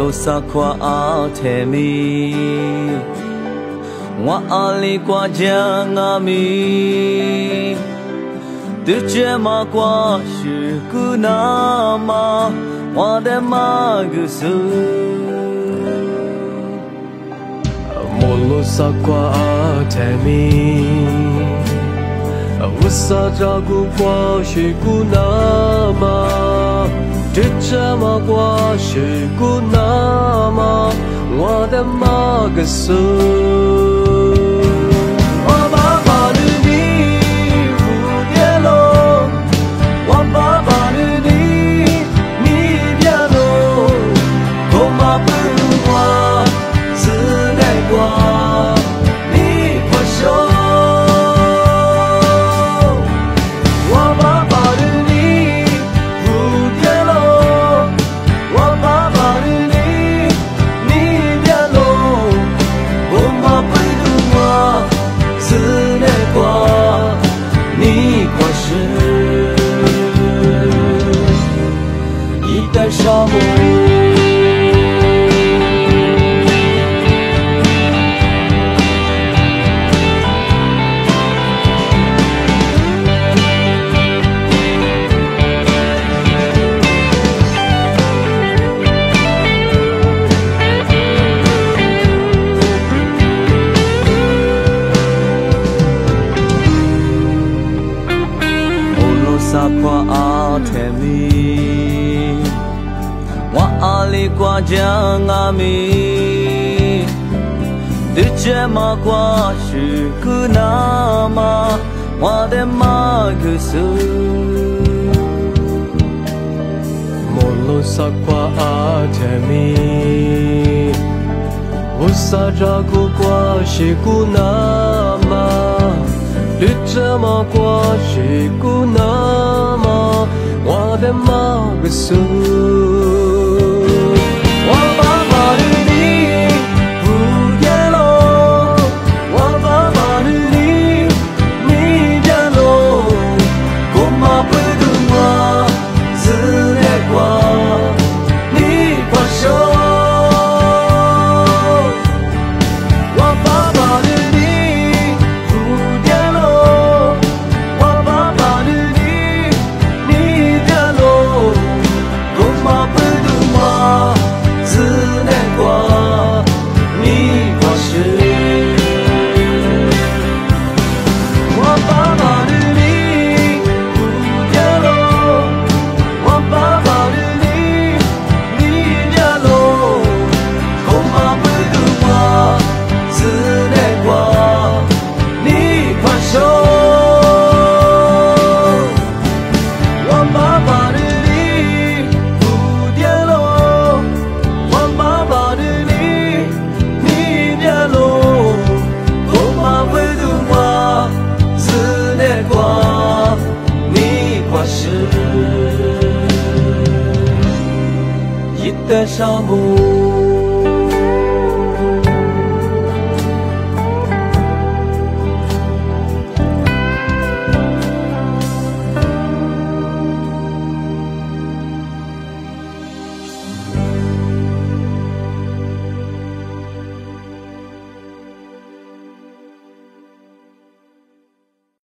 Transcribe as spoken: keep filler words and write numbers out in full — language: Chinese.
路撒夸阿提米，我阿里瓜江阿米，对着马瓜是古纳马，我的马古苏。摩路撒夸阿提米，乌萨扎古瓜是古纳马。对着马瓜是古纳马，我的马格苏。我爸爸的你蝴蝶龙，我爸爸的你你别龙，我马不瓜自来瓜，你快手。沙漠。萨夸阿天米，我阿里瓜江阿米，对着马瓜是古纳马，我的马古苏。摩路萨夸阿天米，乌萨扎古瓜是古纳马。对着马瓜是古纳马，我的马古苏。我爸爸的你蝴蝶龙，我爸爸的你你别龙，我马不懂我自来瓜，你快手。的沙漠。